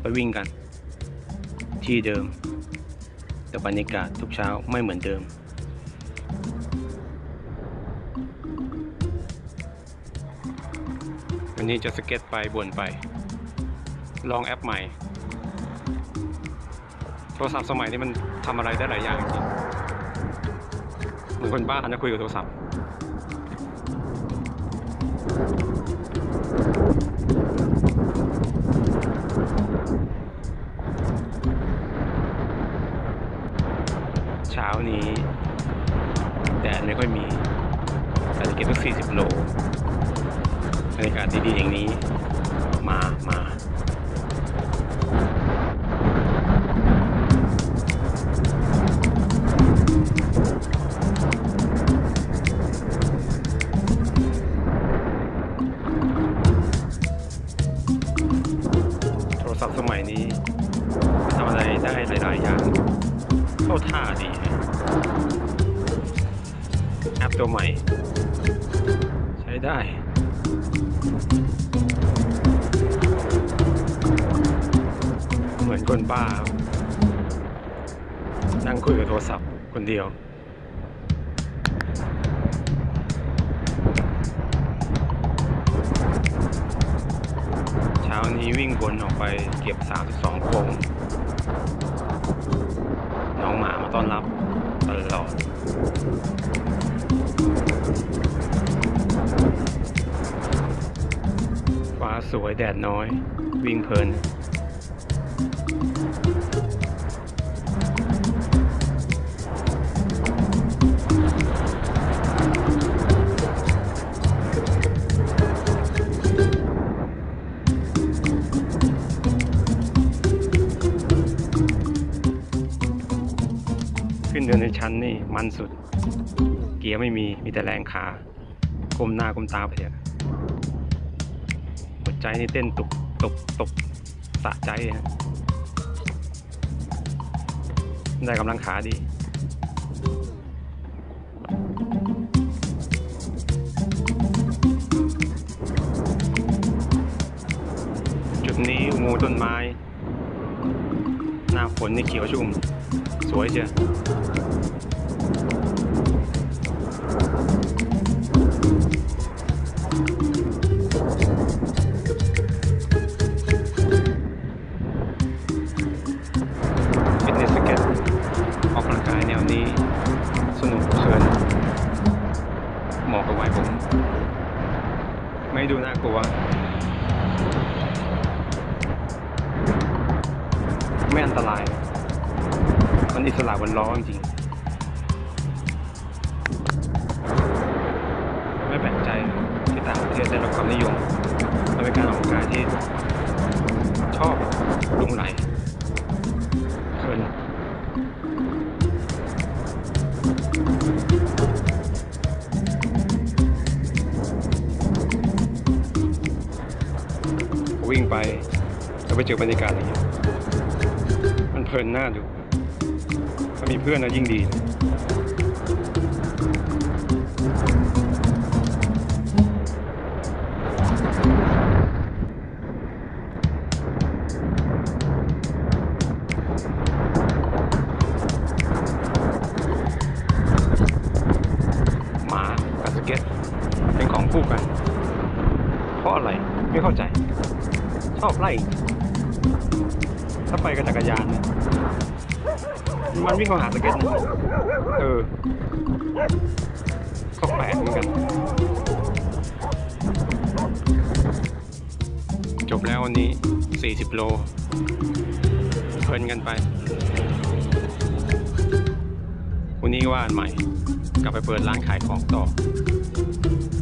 ไปวิ่งกันที่เดิมแต่บรรยากาศทุกเช้าไม่เหมือนเดิมวันนี้จะสเก็ตไปบ่นไปลองแอปใหม่โทรศัพท์สมัยนี้มันทำอะไรได้หลายอย่างจริงเหมือนคนบ้านะคุยกับโทรศัพท์เช้านี้แดดไม่ค่อยมีแต่จะเก็บสัก40 โลบรรยากาศดีๆอย่างนี้มาโทรศัพท์สมัยนี้ทำอะไรได้หลายๆอย่างเข้าท่าดีแอปตัวใหม่ใช้ได้เหมือนคนบ้านั่งคุยกับโทรศัพท์คนเดียวเช้านี้วิ่งวนออกไปเก็บ32 โค้งน้องหมามาต้อนรับตลอดฟ้าสวยแดดน้อยวิ่งเพลินขึ้นเดินในชั้นนี่มันสุดเกียร์ไม่มีแต่แรงขาก้มหน้าก้มตาไปเถอะหัวใจนี่เต้นตุบสะใจฮะได้กำลังขาดีจุดนี้อุโมงค์ต้นไม้หน้าฝนนี่เขียวชุ่มสวยเชียวฟิตเนสสเก็ตออกกำลังกายแนวนี้สนุกเพลินเหมาะกับวัยผมไม่ดูน่ากลัวไม่อันตรายมันอิสระบนล้อจริงไม่แปลกใจที่ต่างประเทศได้รับความนิยมมันเป็นการออกกำลังกายที่ชอบลุ่งไหลเพลินวิ่งไปแล้วไปเจอบรรยากาศอย่างนี้มันเพลินน่าดูถ้ามีเพื่อนนะยิ่งดีหมากับสเก็ตเป็นของคู่กันเพราะอะไรไม่เข้าใจชอบไล่ถ้าไปกับจักรยานเนี่ยมันวิ่งมาหาสเก็ตนะก็แปลกเหมือนกันจบแล้ววันนี้40 โลเพลินกันไปวันนี้ว่าใหม่กลับไปเปิดร้านขายของต่อ